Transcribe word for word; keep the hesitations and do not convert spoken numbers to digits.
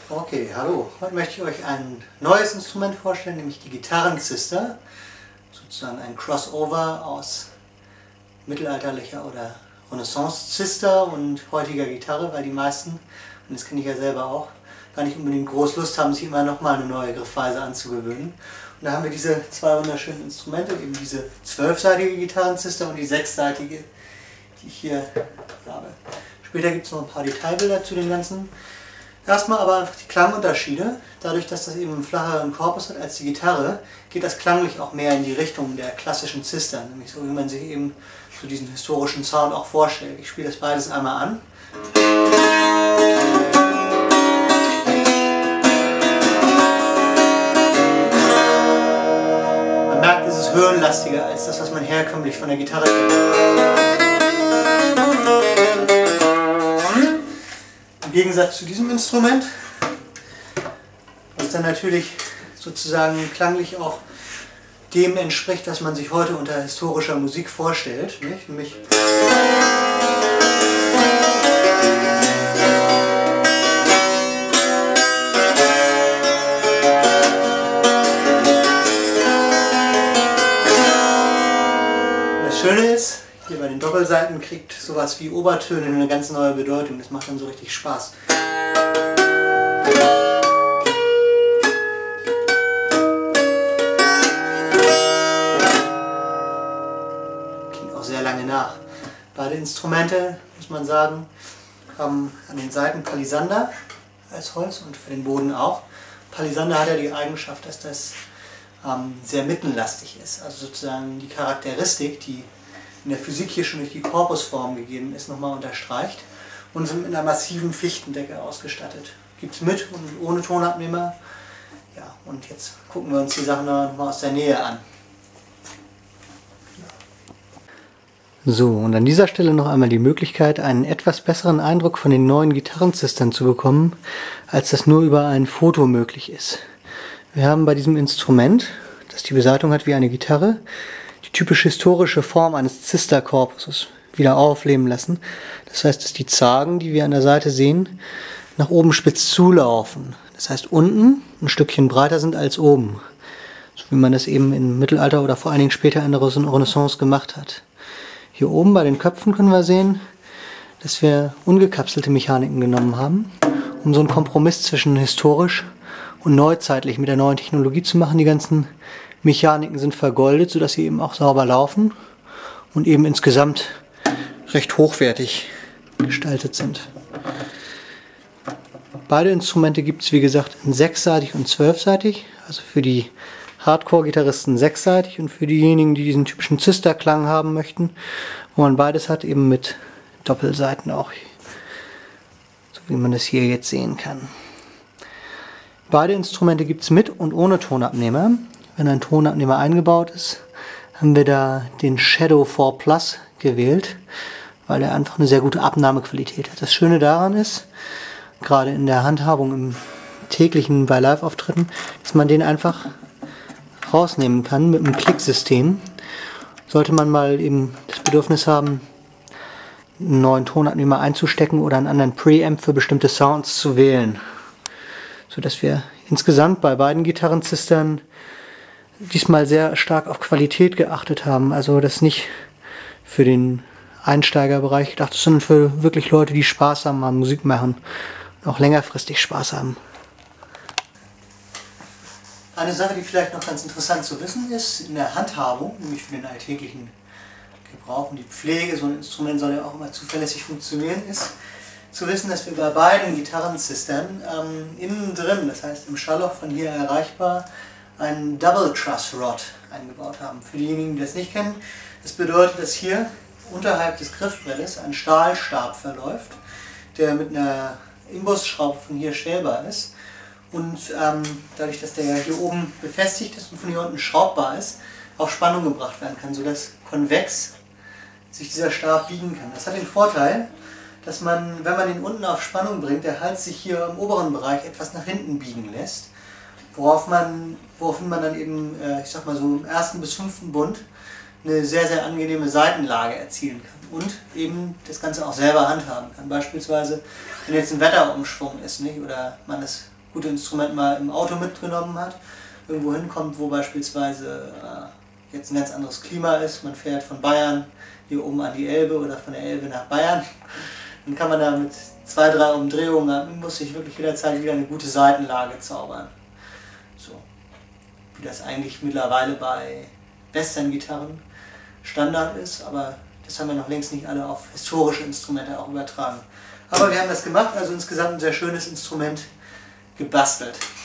Okay, hallo. Heute möchte ich euch ein neues Instrument vorstellen, nämlich die Gitarren-Sister. Sozusagen ein Crossover aus mittelalterlicher oder Renaissance-Sister und heutiger Gitarre, weil die meisten, und das kenne ich ja selber auch, gar nicht unbedingt groß Lust haben, sich immer nochmal eine neue Griffweise anzugewöhnen. Und da haben wir diese zwei wunderschönen Instrumente, eben diese zwölfseitige Gitarren-Sister und die sechsseitige, die ich hier habe. Später gibt es noch ein paar Detailbilder zu dem Ganzen. Erstmal aber die Klangunterschiede. Dadurch, dass das eben einen flacheren Korpus hat als die Gitarre, geht das klanglich auch mehr in die Richtung der klassischen Sister, nämlich so wie man sich eben so diesen historischen Sound auch vorstellt. Ich spiele das beides einmal an. Man merkt, es ist höhenlastiger als das, was man herkömmlich von der Gitarre kennt. Im Gegensatz zu diesem Instrument, was dann natürlich sozusagen klanglich auch dem entspricht, was man sich heute unter historischer Musik vorstellt, nicht? Nämlich das Schöne ist, hier bei den Doppelseiten kriegt sowas wie Obertöne eine ganz neue Bedeutung. Das macht dann so richtig Spaß. Klingt auch sehr lange nach. Beide Instrumente, muss man sagen, haben an den Seiten Palisander als Holz und für den Boden auch. Palisander hat ja die Eigenschaft, dass das ähm, sehr mittenlastig ist. Also sozusagen die Charakteristik, die in der Physik hier schon durch die Korpusform gegeben ist, nochmal unterstreicht und sind mit einer massiven Fichtendecke ausgestattet. Gibt es mit und ohne Tonabnehmer. Ja, und jetzt gucken wir uns die Sachen nochmal aus der Nähe an. So, und an dieser Stelle noch einmal die Möglichkeit, einen etwas besseren Eindruck von den neuen Gitarrensistern zu bekommen, als das nur über ein Foto möglich ist. Wir haben bei diesem Instrument, das die Besatzung hat wie eine Gitarre, die typisch historische Form eines Zisterkorpuses wieder aufleben lassen. Das heißt, dass die Zagen, die wir an der Seite sehen, nach oben spitz zulaufen. Das heißt, unten ein Stückchen breiter sind als oben. So wie man das eben im Mittelalter oder vor allen Dingen später in der Renaissance gemacht hat. Hier oben bei den Köpfen können wir sehen, dass wir ungekapselte Mechaniken genommen haben, um so einen Kompromiss zwischen historisch und neuzeitlich mit der neuen Technologie zu machen. Die ganzen Mechaniken sind vergoldet, sodass sie eben auch sauber laufen und eben insgesamt recht hochwertig gestaltet sind. Beide Instrumente gibt es wie gesagt in sechsseitig und zwölfseitig, also für die Hardcore-Gitarristen sechsseitig und für diejenigen, die diesen typischen Zister-Klang haben möchten, wo man beides hat, eben mit Doppelseiten auch, so wie man das hier jetzt sehen kann. Beide Instrumente gibt es mit und ohne Tonabnehmer. Wenn ein Tonabnehmer eingebaut ist, haben wir da den Shadow vier Plus gewählt, weil er einfach eine sehr gute Abnahmequalität hat. Das Schöne daran ist, gerade in der Handhabung im täglichen bei Live-Auftritten, dass man den einfach rausnehmen kann mit einem Klicksystem. Sollte man mal eben das Bedürfnis haben, einen neuen Tonabnehmer einzustecken oder einen anderen Preamp für bestimmte Sounds zu wählen. Sodass wir insgesamt bei beiden Gitarrensistern diesmal sehr stark auf Qualität geachtet haben. Also das nicht für den Einsteigerbereich gedacht ist, sondern für wirklich Leute, die Spaß haben am Musik machen und auch längerfristig Spaß haben. Eine Sache, die vielleicht noch ganz interessant zu wissen ist, in der Handhabung, nämlich für den alltäglichen Gebrauch und die Pflege, so ein Instrument soll ja auch immer zuverlässig funktionieren, ist zu wissen, dass wir bei beiden Gitarrensistern ähm, innen drin, das heißt im Schallloch von hier erreichbar, einen Double Truss Rod eingebaut haben. Für diejenigen, die das nicht kennen, das bedeutet, dass hier unterhalb des Griffbrettes ein Stahlstab verläuft, der mit einer Imbusschraube von hier stellbar ist und ähm, dadurch, dass der ja hier oben befestigt ist und von hier unten schraubbar ist, auf Spannung gebracht werden kann, sodass konvex sich dieser Stab biegen kann. Das hat den Vorteil, dass man, wenn man ihn unten auf Spannung bringt, der Hals sich hier im oberen Bereich etwas nach hinten biegen lässt, worauf man, woraufhin man dann eben, äh, ich sag mal so im ersten bis fünften Bund eine sehr, sehr angenehme Seitenlage erzielen kann und eben das Ganze auch selber handhaben kann. Beispielsweise, wenn jetzt ein Wetterumschwung ist, nicht, oder man es gute Instrument mal im Auto mitgenommen hat, irgendwo hinkommt, wo beispielsweise äh, jetzt ein ganz anderes Klima ist, man fährt von Bayern hier oben an die Elbe oder von der Elbe nach Bayern, dann kann man da mit zwei, drei Umdrehungen, man muss sich wirklich jederzeit wieder eine gute Seitenlage zaubern. So, wie das eigentlich mittlerweile bei Western-Gitarren Standard ist, aber das haben wir noch längst nicht alle auf historische Instrumente auch übertragen. Aber wir haben das gemacht, also insgesamt ein sehr schönes Instrument gebastelt.